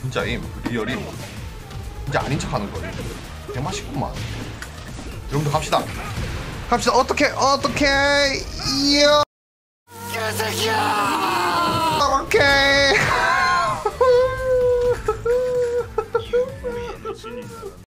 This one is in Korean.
진짜임 리얼임 진짜 아닌 척하는 거예요. 개맛있구만. 여러분들 갑시다. 갑시다. 어떻게 이야 개새끼야. 오케이.